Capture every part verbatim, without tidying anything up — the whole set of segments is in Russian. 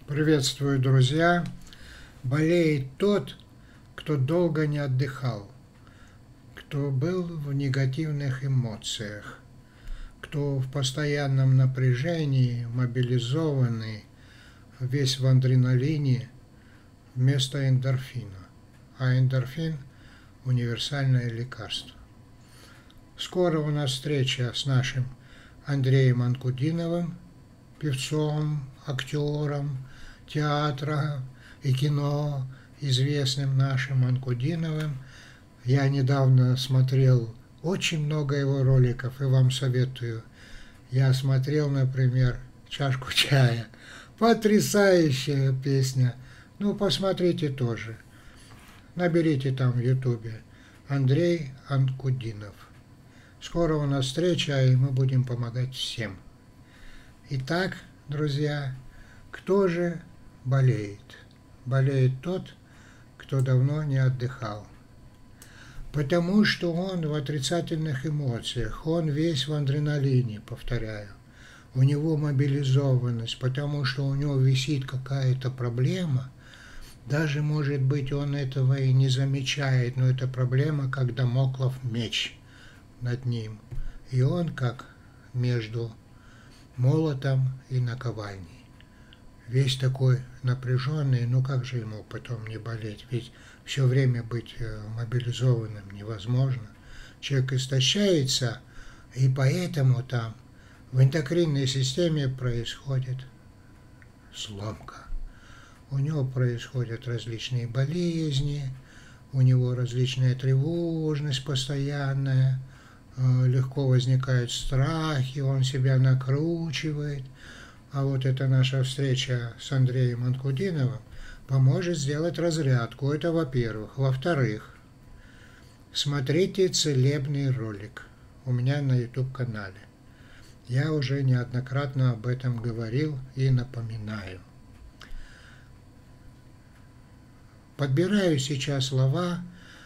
Приветствую, друзья! Болеет тот, кто долго не отдыхал, кто был в негативных эмоциях, кто в постоянном напряжении, мобилизованный, весь в адреналине вместо эндорфина. А эндорфин – универсальное лекарство. Скоро у нас встреча с нашим Андреем Анкудиновым, певцом, актером театра и кино, известным нашим Анкудиновым. Я недавно смотрел очень много его роликов и вам советую. Я смотрел, например, «Чашку чая». Потрясающая песня. Ну, посмотрите тоже. Наберите там в ютубе Андрей Анкудинов. Скоро у нас встреча, и мы будем помогать всем. Итак, друзья, кто же болеет? Болеет тот, кто давно не отдыхал. Потому что он в отрицательных эмоциях, он весь в адреналине, повторяю. У него мобилизованность, потому что у него висит какая-то проблема. Даже, может быть, он этого и не замечает, но это проблема, как дамоклов меч над ним. И он как между молотом и наковальней. Весь такой напряженный, ну как же ему потом не болеть? Ведь все время быть мобилизованным невозможно. Человек истощается, и поэтому там в эндокринной системе происходит сломка. У него происходят различные болезни, у него различная тревожность постоянная, легко возникают страхи, он себя накручивает. А вот эта наша встреча с Андреем Анкудиновым поможет сделать разрядку. Это во-первых. Во-вторых, смотрите целебный ролик у меня на ютуб-канале. Я уже неоднократно об этом говорил и напоминаю. Подбираю сейчас слова,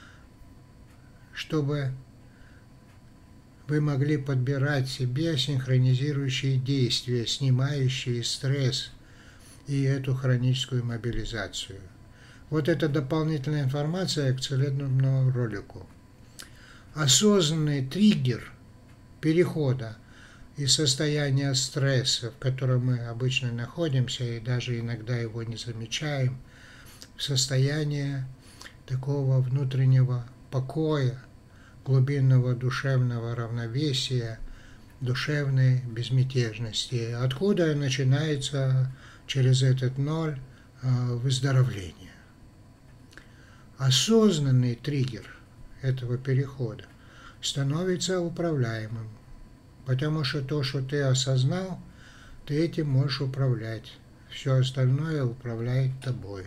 чтобы вы могли подбирать себе синхронизирующие действия, снимающие стресс и эту хроническую мобилизацию. Вот это дополнительная информация к целебному ролику. Осознанный триггер перехода из состояния стресса, в котором мы обычно находимся, и даже иногда его не замечаем, в состояние такого внутреннего покоя, глубинного душевного равновесия, душевной безмятежности, откуда начинается через этот ноль выздоровление. Осознанный триггер этого перехода становится управляемым, потому что то, что ты осознал, ты этим можешь управлять. Все остальное управляет тобой.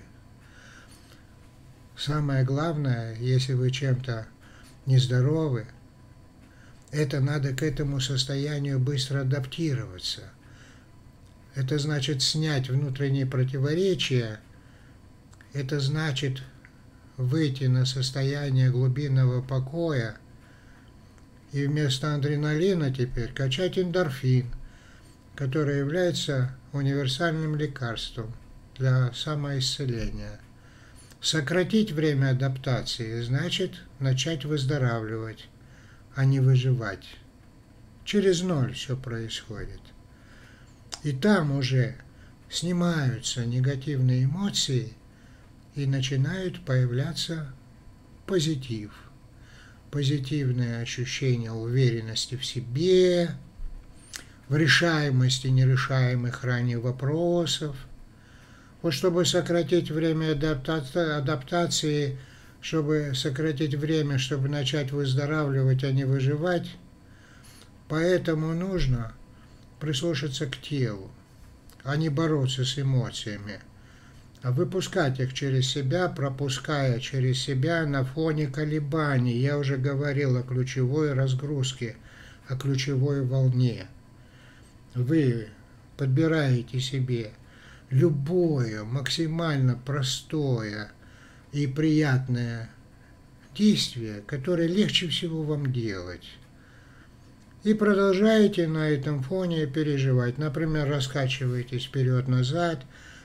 Самое главное, если вы чем-то нездоровы, это надо к этому состоянию быстро адаптироваться. Это значит снять внутренние противоречия, это значит выйти на состояние глубинного покоя и вместо адреналина теперь качать эндорфин, который является универсальным лекарством для самоисцеления. Сократить время адаптации значит начать выздоравливать, а не выживать. Через ноль все происходит. И там уже снимаются негативные эмоции и начинает появляться позитив. Позитивное ощущение уверенности в себе, в решаемости нерешаемых ранее вопросов. Вот чтобы сократить время адаптации, чтобы сократить время, чтобы начать выздоравливать, а не выживать, поэтому нужно прислушаться к телу, а не бороться с эмоциями, а выпускать их через себя, пропуская через себя на фоне колебаний. Я уже говорил о ключевой разгрузке, о ключевой волне. Вы подбираете себе любое максимально простое и приятное действие, которое легче всего вам делать. И продолжаете на этом фоне переживать. Например, раскачиваетесь вперед-назад,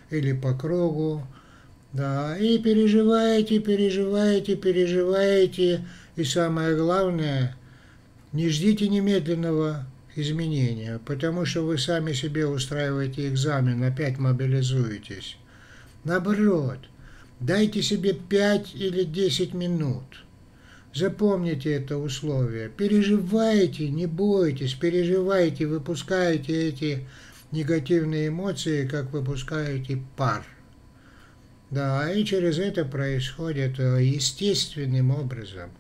или по кругу, да, и переживаете, переживаете, переживаете, и самое главное, не ждите немедленного изменения, потому что вы сами себе устраиваете экзамен, опять мобилизуетесь. Наоборот, дайте себе пять или десять минут. Запомните это условие. Переживайте, не бойтесь, переживайте, выпускайте эти негативные эмоции, как выпускаете пар. Да, и через это происходит естественным образом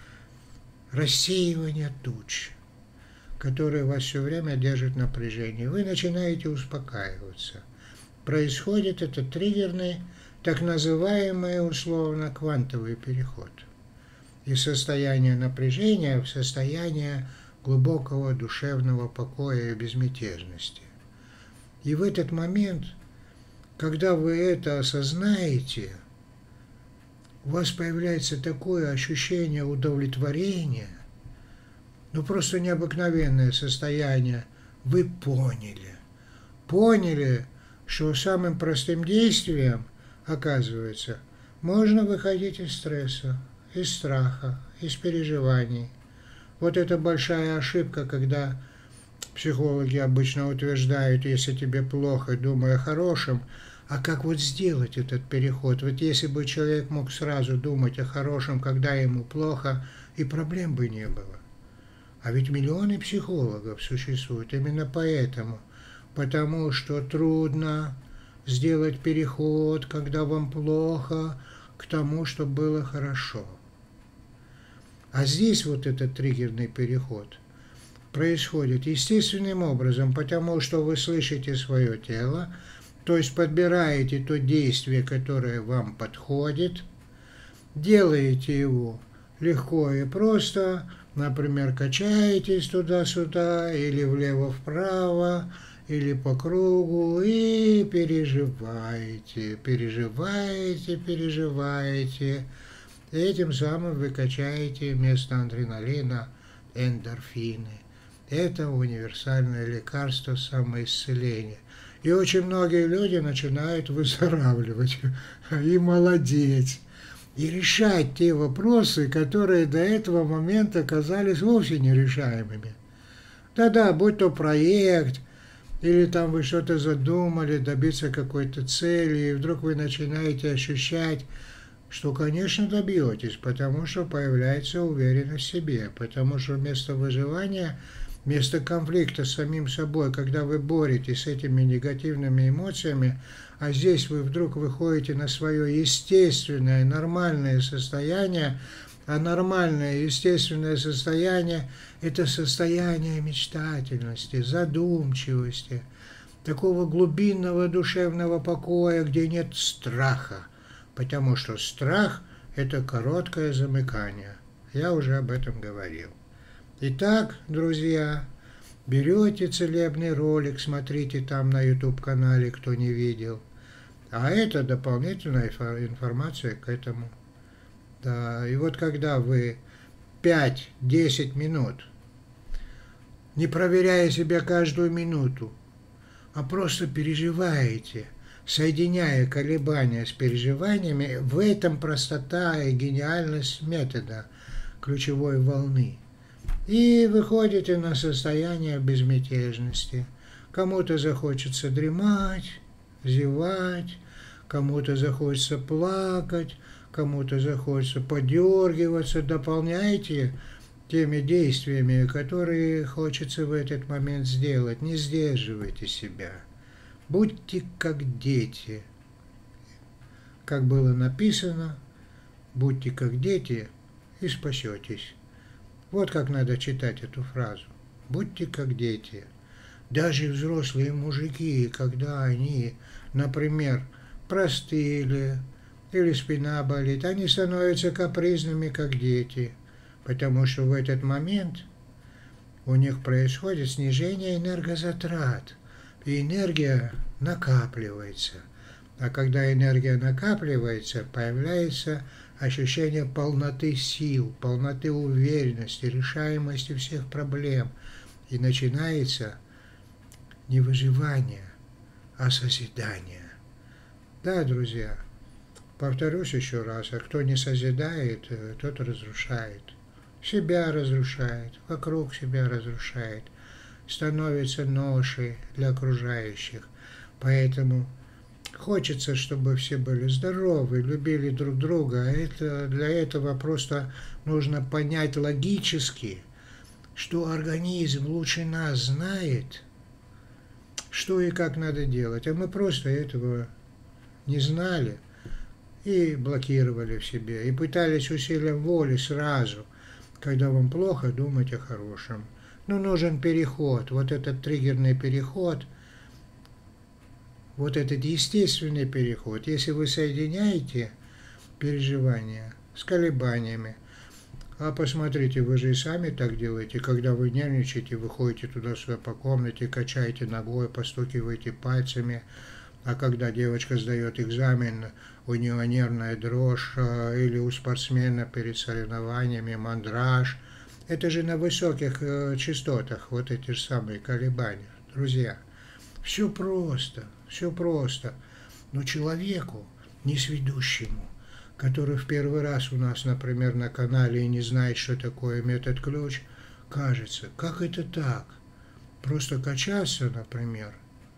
рассеивание туч, которые вас все время держат в напряжении. Вы начинаете успокаиваться. Происходит этот триггерный, так называемый условно квантовый переход из состояния напряжения в состояние глубокого душевного покоя и безмятежности. И в этот момент, когда вы это осознаете, у вас появляется такое ощущение удовлетворения, ну просто необыкновенное состояние. Вы поняли, поняли, что самым простым действием, оказывается, можно выходить из стресса, из страха, из переживаний. Вот это большая ошибка, когда психологи обычно утверждают, если тебе плохо, думай о хорошем. А как вот сделать этот переход? Вот если бы человек мог сразу думать о хорошем, когда ему плохо, и проблем бы не было. А ведь миллионы психологов существуют именно поэтому. Потому что трудно сделать переход, когда вам плохо, к тому, что было хорошо. А здесь вот этот триггерный переход происходит естественным образом, потому что вы слышите свое тело, то есть подбираете то действие, которое вам подходит, делаете его легко и просто, например, качаетесь туда-сюда, или влево-вправо, или по кругу, и переживаете, переживаете, переживаете. И этим самым вы качаете вместо адреналина эндорфины. Это универсальное лекарство самоисцеления. И очень многие люди начинают выздоравливать и молодеть, и решать те вопросы, которые до этого момента казались вовсе нерешаемыми. Да-да, будь то проект, или там вы что-то задумали, добиться какой-то цели, и вдруг вы начинаете ощущать, что, конечно, добьетесь, потому что появляется уверенность в себе, потому что вместо выживания, вместо конфликта с самим собой, когда вы боретесь с этими негативными эмоциями, а здесь вы вдруг выходите на свое естественное, нормальное состояние, а нормальное, естественное состояние – это состояние мечтательности, задумчивости, такого глубинного душевного покоя, где нет страха, потому что страх – это короткое замыкание. Я уже об этом говорил. Итак, друзья, берете целебный ролик, смотрите там на ютуб-канале, кто не видел, а это дополнительная информация к этому. Да, и вот когда вы пять-десять минут, не проверяя себя каждую минуту, а просто переживаете, соединяя колебания с переживаниями, в этом простота и гениальность метода ключевой волны. И выходите на состояние безмятежности. Кому-то захочется дремать, зевать, кому-то захочется плакать, кому-то захочется подергиваться. Дополняйте теми действиями, которые хочется в этот момент сделать. Не сдерживайте себя. Будьте как дети. Как было написано, будьте как дети и спасетесь. Вот как надо читать эту фразу. Будьте как дети. Даже взрослые мужики, когда они, например, простыли или спина болит, они становятся капризными, как дети, потому что в этот момент у них происходит снижение энергозатрат, и энергия накапливается. А когда энергия накапливается, появляется ощущение полноты сил, полноты уверенности, решаемости всех проблем. И начинается не выживание, а созидание. Да, друзья, повторюсь еще раз, а кто не созидает, тот разрушает. Себя разрушает, вокруг себя разрушает, становится ношей для окружающих. Поэтому хочется, чтобы все были здоровы, любили друг друга. А это, для этого просто нужно понять логически, что организм лучше нас знает, что и как надо делать. А мы просто этого не знали и блокировали в себе. И пытались усилием воли сразу, когда вам плохо, думать о хорошем. Но нужен переход, вот этот триггерный переход, вот этот естественный переход. Если вы соединяете переживания с колебаниями, а посмотрите, вы же и сами так делаете, когда вы нервничаете, вы ходите туда-сюда по комнате, качаете ногой, постукиваете пальцами, а когда девочка сдает экзамен, у нее нервная дрожь, или у спортсмена перед соревнованиями мандраж. Это же на высоких частотах, вот эти же самые колебания. Друзья, все просто, все просто. Но человеку, несведущему, который в первый раз у нас, например, на канале и не знает, что такое метод ключ, кажется, как это так? Просто качаться, например,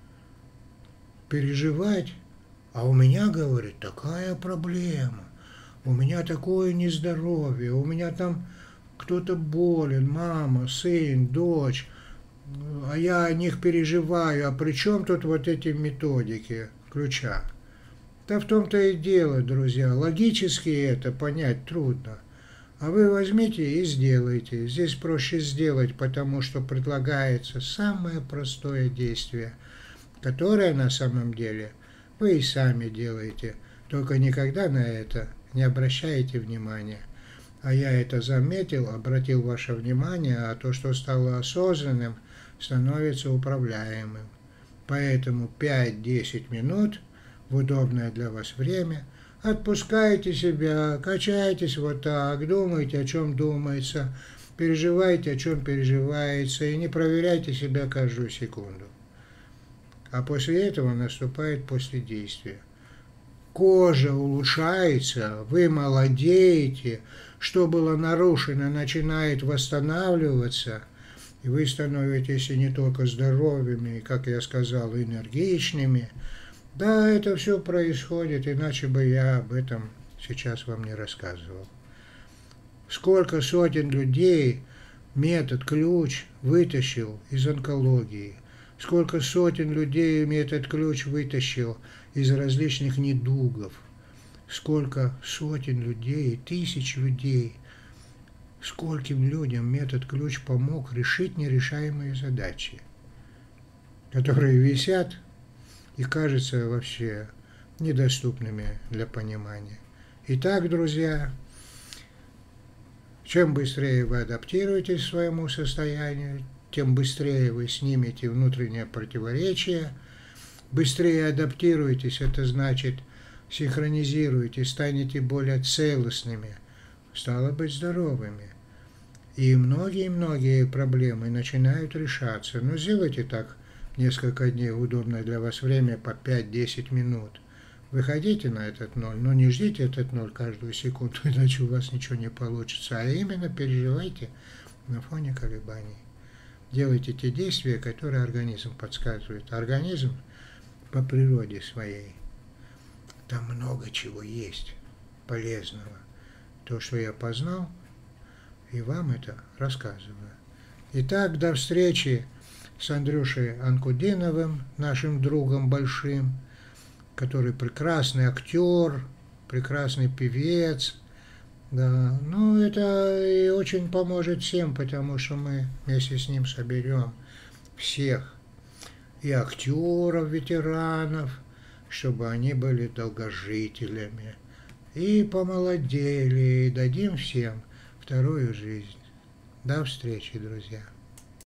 переживать, а у меня, говорит, такая проблема, у меня такое нездоровье, у меня там кто-то болен, мама, сын, дочь, а я о них переживаю, а при чем тут вот эти методики ключа? Да в том-то и дело, друзья, логически это понять трудно. А вы возьмите и сделайте. Здесь проще сделать, потому что предлагается самое простое действие, которое на самом деле вы и сами делаете, только никогда на это не обращаете внимания. А я это заметил, обратил ваше внимание, а то, что стало осознанным, становится управляемым. Поэтому пять-десять минут в удобное для вас время отпускайте себя, качайтесь вот так, думайте, о чем думается, переживайте, о чем переживается, и не проверяйте себя каждую секунду. А после этого наступает последействие. Кожа улучшается, вы молодеете, что было нарушено, начинает восстанавливаться, и вы становитесь и не только здоровыми, как я сказал, энергичными. Да, это все происходит, иначе бы я об этом сейчас вам не рассказывал. Сколько сотен людей метод ключ вытащил из онкологии, сколько сотен людей метод ключ вытащил из различных недугов, сколько сотен людей, тысяч людей, скольким людям метод ключ помог решить нерешаемые задачи, которые висят и кажутся вообще недоступными для понимания. Итак, друзья, чем быстрее вы адаптируетесь к своему состоянию, тем быстрее вы снимете внутреннее противоречие. Быстрее адаптируетесь, это значит синхронизируетесь, станете более целостными, стало быть, здоровыми. И многие-многие проблемы начинают решаться. Но сделайте так несколько дней в удобное для вас время по пять-десять минут. Выходите на этот ноль, но не ждите этот ноль каждую секунду, иначе у вас ничего не получится. А именно переживайте на фоне колебаний. Делайте те действия, которые организм подсказывает. Организм по природе своей, там много чего есть полезного. То, что я познал, и вам это рассказываю. Итак, до встречи с Андрюшей Анкудиновым, нашим другом большим, который прекрасный актер, прекрасный певец. Да, ну это и очень поможет всем, потому что мы вместе с ним соберем всех, и актеров, ветеранов, чтобы они были долгожителями, и помолодели, и дадим всем вторую жизнь. До встречи, друзья.